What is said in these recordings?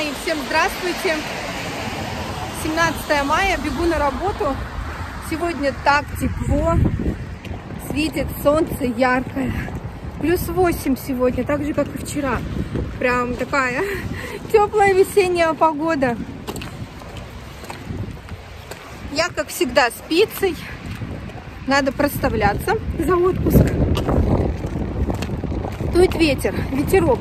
мои, всем здравствуйте! 17 мая, бегу на работу. Сегодня так тепло, светит солнце яркое. Плюс 8 сегодня, так же, как и вчера. Прям такая теплая весенняя погода. Я, как всегда, с пиццей. Надо проставляться за отпуск. Дует ветер, ветерок.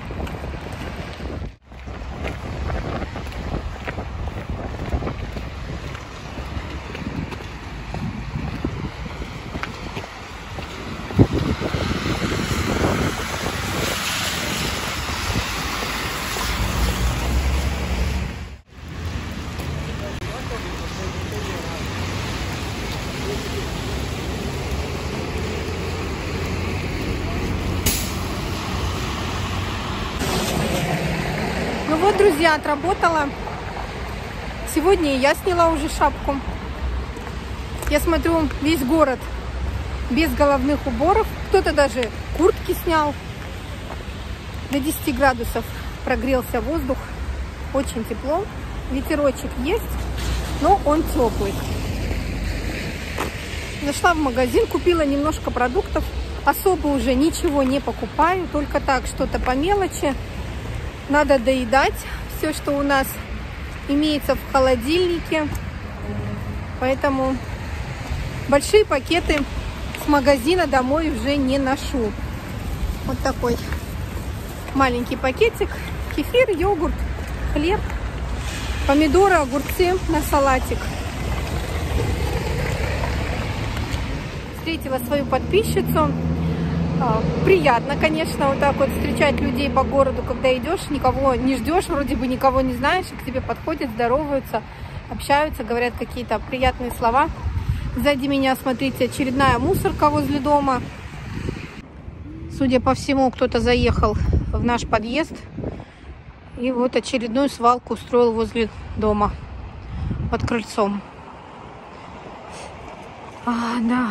Ну вот, друзья, отработала. Сегодня я сняла уже шапку. Я смотрю, весь город без головных уборов. Кто-то даже куртки снял. До 10 градусов прогрелся воздух. Очень тепло. Ветерочек есть, но он теплый. Зашла в магазин, купила немножко продуктов. Особо уже ничего не покупаю. Только так, что-то по мелочи. Надо доедать все, что у нас имеется в холодильнике. Поэтому большие пакеты с магазина домой уже не ношу. Вот такой маленький пакетик. Кефир, йогурт, хлеб, помидоры, огурцы на салатик. Встретила свою подписчицу. Приятно, конечно, вот так вот встречать людей по городу, когда идешь, никого не ждешь, вроде бы никого не знаешь, и к тебе подходят, здороваются, общаются, говорят какие-то приятные слова. Сзади меня, смотрите, очередная мусорка возле дома. Судя по всему, кто-то заехал в наш подъезд и вот очередную свалку устроил возле дома, под крыльцом. Да.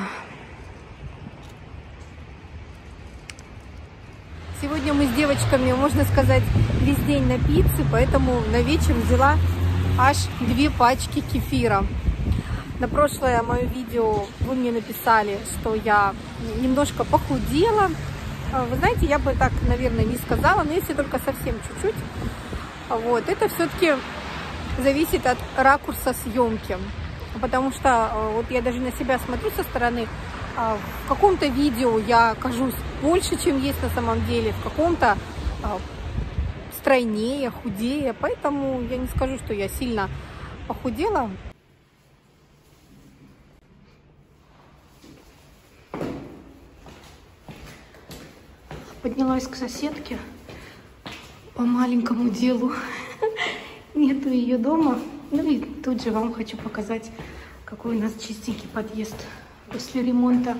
Сегодня мы с девочками, можно сказать, весь день на пицце, поэтому на вечер взяла аж 2 пачки кефира. На прошлое мое видео вы мне написали, что я немножко похудела. Вы знаете, я бы так, наверное, не сказала, но если только совсем чуть-чуть. Вот, это все-таки зависит от ракурса съемки. Потому что вот я даже на себя смотрю со стороны. В каком-то видео я кажусь больше, чем есть на самом деле, в каком-то стройнее, худее. Поэтому я не скажу, что я сильно похудела. Поднялась к соседке по маленькому делу. Нету ее дома. Ну и тут же вам хочу показать, какой у нас чистенький подъезд после ремонта.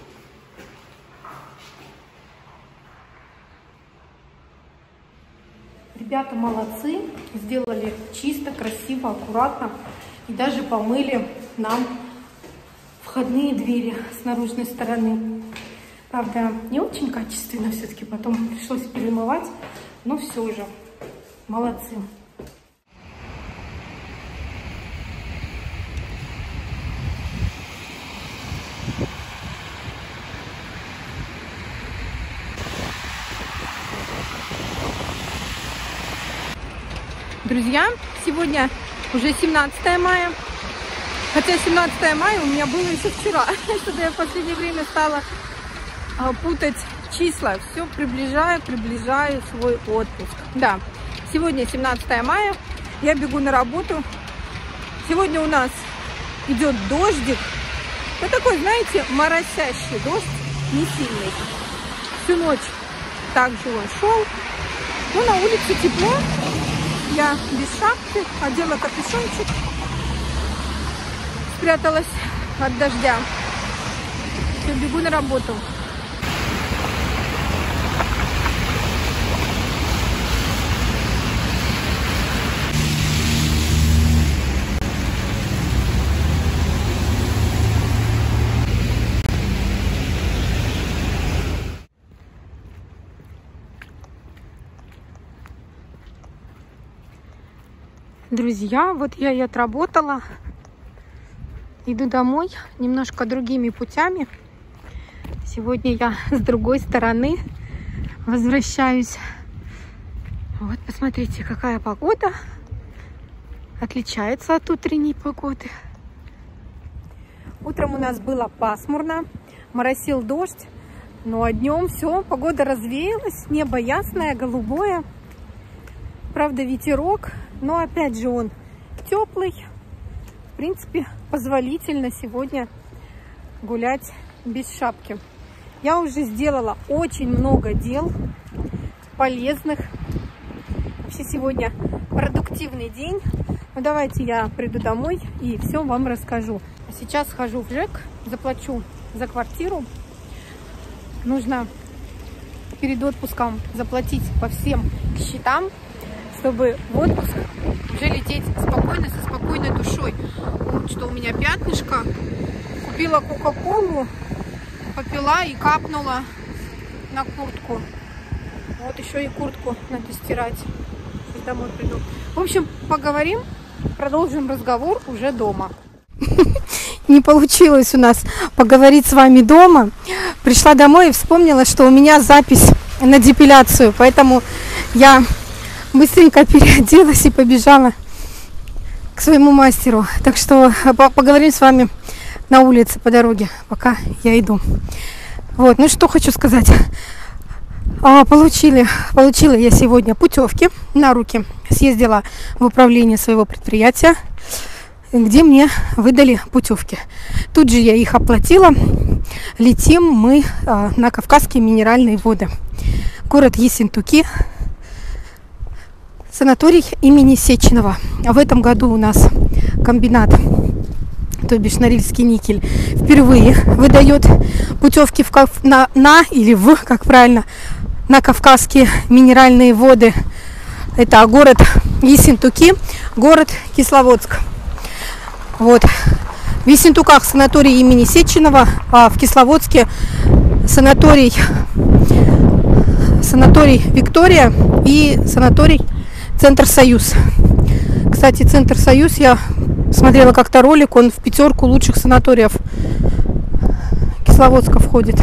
Ребята молодцы, сделали чисто, красиво, аккуратно и даже помыли нам входные двери с наружной стороны. Правда, не очень качественно, все-таки потом пришлось перемывать, но все же молодцы. Друзья, сегодня уже 17 мая, хотя 17 мая у меня было еще вчера, что-то я в последнее время стала путать числа, все приближаю свой отпуск. Да, сегодня 17 мая, я бегу на работу, сегодня у нас идет дождик, вот такой, знаете, моросящий дождь, не сильный, всю ночь также он шел, но на улице тепло. Я без шапки, одела капюшончик, спряталась от дождя. Все, бегу на работу. Друзья, вот я и отработала. Иду домой немножко другими путями. Сегодня я с другой стороны возвращаюсь. Вот посмотрите, какая погода. Отличается от утренней погоды. Утром у нас было пасмурно, моросил дождь. Ну а днем все, погода развеялась, небо ясное, голубое. Правда, ветерок, но опять же он теплый. В принципе, позволительно сегодня гулять без шапки. Я уже сделала очень много дел полезных. Вообще сегодня продуктивный день. Ну, давайте я приду домой и все вам расскажу. А сейчас схожу в ЖЭК, заплачу за квартиру. Нужно перед отпуском заплатить по всем счетам, чтобы в отпуск уже лететь спокойно, со спокойной душой. Вот что у меня пятнышко. Купила кока-колу, попила и капнула на куртку. Вот еще и куртку надо стирать. Сейчас домой приду. В общем, поговорим, продолжим разговор уже дома. Не получилось у нас поговорить с вами дома. Пришла домой и вспомнила, что у меня запись на депиляцию. Поэтому я быстренько переоделась и побежала к своему мастеру. Так что поговорим с вами на улице по дороге, пока я иду. Вот, ну что хочу сказать. Получила я сегодня путевки на руки. Съездила в управление своего предприятия, где мне выдали путевки. Тут же я их оплатила. Летим мы на Кавказские минеральные воды. Город Ессентуки, санаторий имени Сеченова. В этом году у нас комбинат, то бишь Норильский никель, впервые выдает путевки как правильно, на Кавказские минеральные воды. Это город Ессентуки, город Кисловодск. Вот. В Ессентуках санаторий имени Сеченова, а в Кисловодске санаторий Виктория и санаторий Центр Союз. Кстати, Центр Союз, я смотрела как-то ролик, он в 5 лучших санаториев Кисловодска входит.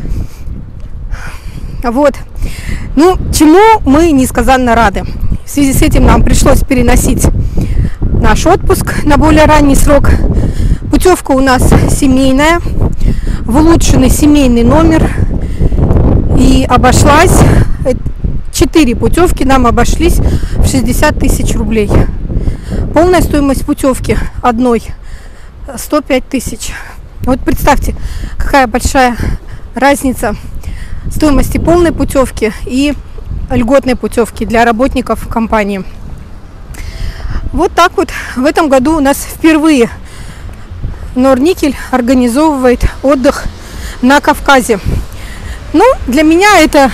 Вот. Ну, чему мы несказанно рады. В связи с этим нам пришлось переносить наш отпуск на более ранний срок. Путевка у нас семейная, в улучшенный семейный номер. И обошлась, 4 путевки нам обошлись в 60 тысяч рублей. Полная стоимость путевки одной 105 тысяч. Вот представьте, какая большая разница стоимости полной путевки и льготной путевки для работников компании. Вот так вот в этом году у нас впервые Норникель организовывает отдых на Кавказе. Ну, для меня это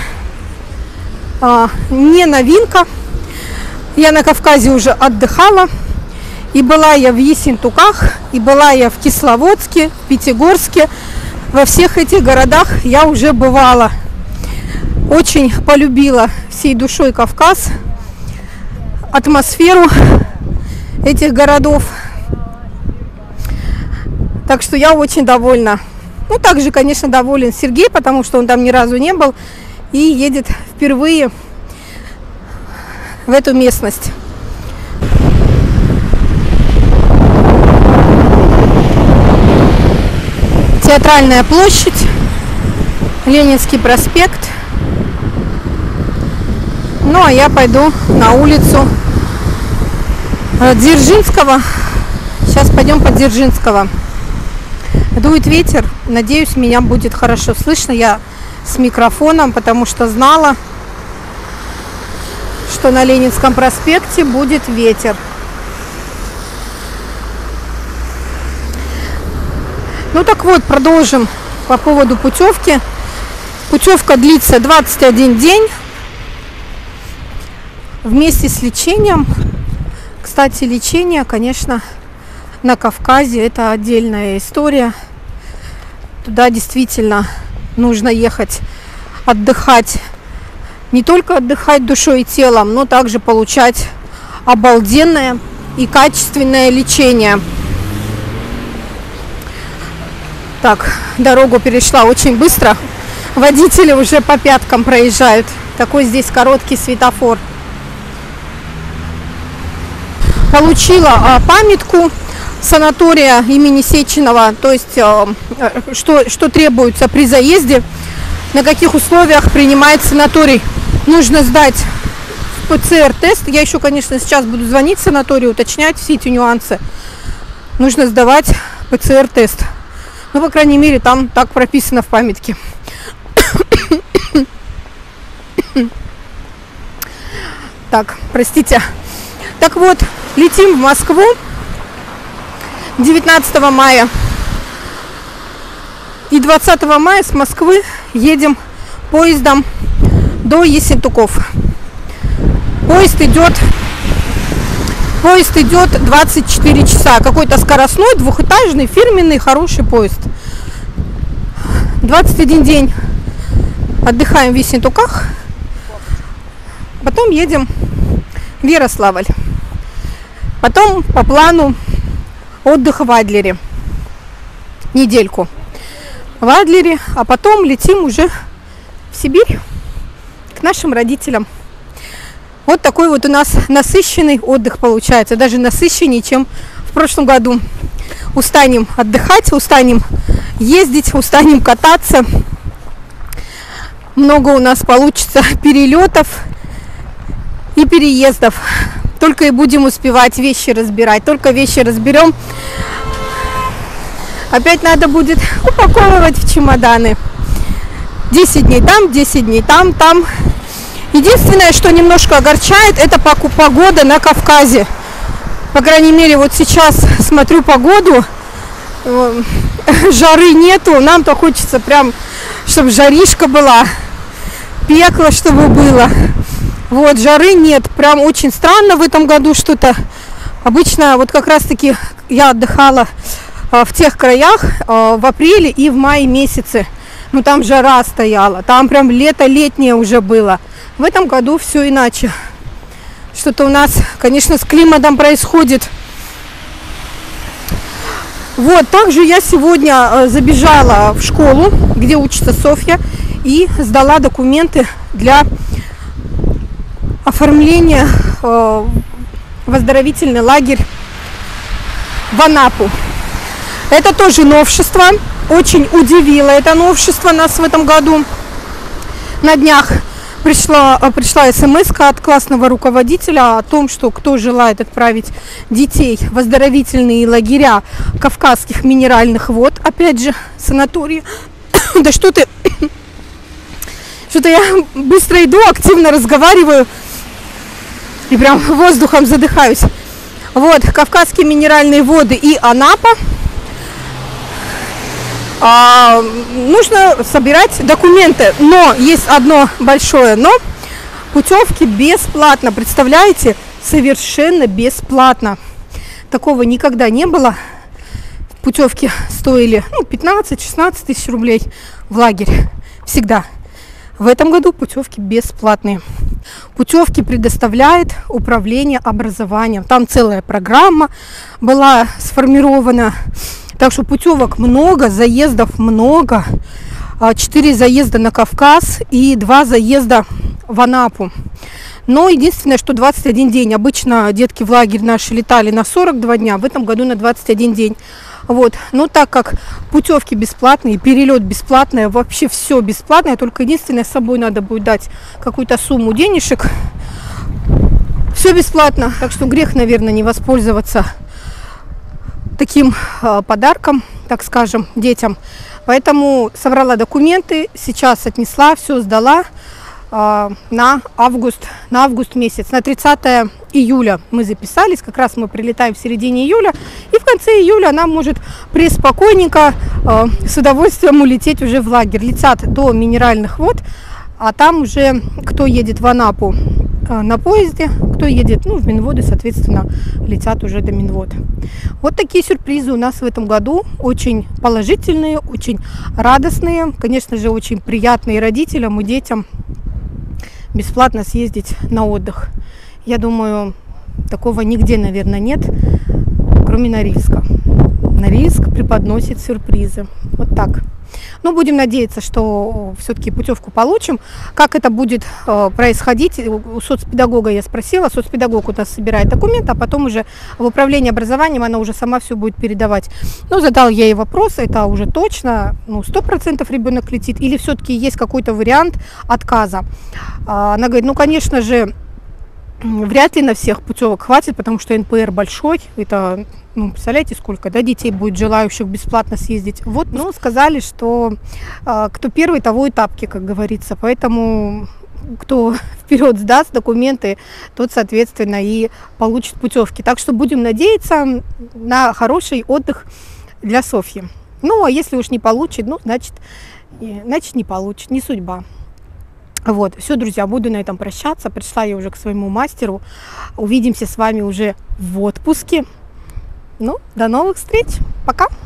не новинка. Я на Кавказе уже отдыхала. И была я в Ессентуках, и была я в Кисловодске, в Пятигорске. Во всех этих городах я уже бывала. Очень полюбила всей душой Кавказ, атмосферу этих городов. Так что я очень довольна. Ну, также, конечно, доволен Сергей, потому что он там ни разу не был и едет впервые в эту местность. Театральная площадь, Ленинский проспект. Ну, а я пойду на улицу Дзержинского. Сейчас пойдем по Дзержинского. Дует ветер. Надеюсь, меня будет хорошо слышно. Я с микрофоном, потому что знала, что на Ленинском проспекте будет ветер. Ну так вот, продолжим по поводу путевки. Путевка длится 21 день. Вместе с лечением. Кстати, лечение, конечно, на Кавказе это отдельная история. Туда действительно нужно ехать отдыхать. Не только отдыхать душой и телом, но также получать обалденное и качественное лечение. Так, дорогу перешла очень быстро. Водители уже по пяткам проезжают. Такой здесь короткий светофор. Получила памятку санатория имени Сеченова, то есть что требуется при заезде, на каких условиях принимает санаторий. Нужно сдать ПЦР-тест. Я еще, конечно, сейчас буду звонить в санаторий, уточнять все эти нюансы. Нужно сдавать ПЦР-тест. Ну, по крайней мере, там так прописано в памятке. Так, простите. Так вот, летим в Москву 19 мая. И 20 мая с Москвы едем поездом до Ессентуков. Поезд идет 24 часа. Какой-то скоростной, двухэтажный, фирменный, хороший поезд. 21 день отдыхаем в Ессентуках. Потом едем в Ярославль. Потом по плану отдых в Адлере. Недельку в Адлере. А потом летим уже в Сибирь к нашим родителям. Вот такой вот у нас насыщенный отдых получается. Даже насыщеннее, чем в прошлом году. Устанем отдыхать, устанем ездить, устанем кататься. Много у нас получится перелетов и переездов. Только и будем успевать вещи разбирать. Только вещи разберем. Опять надо будет упаковывать в чемоданы. 10 дней там, 10 дней там, там. Единственное, что немножко огорчает, это погода на Кавказе. По крайней мере, вот сейчас смотрю погоду. Жары нету. Нам-то хочется прям, чтобы жаришка была. Пекло, чтобы было. Вот, жары нет. Прям очень странно в этом году что-то. Обычно вот как раз-таки я отдыхала в тех краях в апреле и в мае месяце. Ну там жара стояла. Там прям лето летнее уже было. В этом году все иначе. Что-то у нас, конечно, с климатом происходит. Вот, также я сегодня забежала в школу, где учится Софья, и сдала документы для оформления в оздоровительный лагерь в Анапу. Это тоже новшество. Очень удивило это новшество нас в этом году. На днях пришла смс-ка от классного руководителя о том, что кто желает отправить детей в оздоровительные лагеря Кавказских минеральных вод, опять же, санатории. Да что-то я быстро иду, активно разговариваю и прям воздухом задыхаюсь. Вот, Кавказские минеральные воды и Анапа. Нужно собирать документы, но есть одно большое но. Путевки бесплатно, представляете, совершенно бесплатно. Такого никогда не было. Путевки стоили 15-16 тысяч рублей в лагерь, всегда. В этом году путевки бесплатные. Путевки предоставляет управление образованием. Там целая программа была сформирована. Так что путевок много, заездов много. 4 заезда на Кавказ и 2 заезда в Анапу. Но единственное, что 21 день. Обычно детки в лагерь наши летали на 42 дня, в этом году на 21 день. Вот. Но так как путевки бесплатные, перелет бесплатный, вообще все бесплатное, только единственное, с собой надо будет дать какую-то сумму денежек. Все бесплатно, так что грех, наверное, не воспользоваться таким подарком, так скажем, детям. Поэтому собрала документы, сейчас отнесла, все сдала на август месяц. На 30 июля мы записались, как раз мы прилетаем в середине июля, и в конце июля нам может преспокойненько с удовольствием улететь уже в лагерь. Летят до минеральных вод, а там уже кто едет в Анапу на поезде, кто едет в Минводы, соответственно, летят уже до Минвод. Вот такие сюрпризы у нас в этом году, очень положительные, очень радостные, конечно же, очень приятные родителям и детям бесплатно съездить на отдых. Я думаю, Такого нигде, наверное, нет, кроме Норильска. Норильск преподносит сюрпризы. Вот так. Ну, будем надеяться, что все-таки путевку получим. Как это будет происходить, у соцпедагога я спросила. Соцпедагог у нас собирает документы, а потом уже в управлении образованием она уже сама все будет передавать. Ну, задал я ей вопрос, это уже точно, 100% ребенок летит, или все-таки есть какой-то вариант отказа. Она говорит, ну, конечно же, вряд ли на всех путевок хватит, потому что НПР большой. Это, представляете, сколько, да, детей будет желающих бесплатно съездить. Вот, сказали, что кто первый, того и тапки, как говорится. Поэтому кто вперед сдаст документы, тот, соответственно, и получит путевки. Так что будем надеяться на хороший отдых для Софьи. Ну, а если уж не получит, значит не получит, не судьба. Вот, все, друзья, буду на этом прощаться. Пришла я уже к своему мастеру. Увидимся с вами уже в отпуске. До новых встреч. Пока.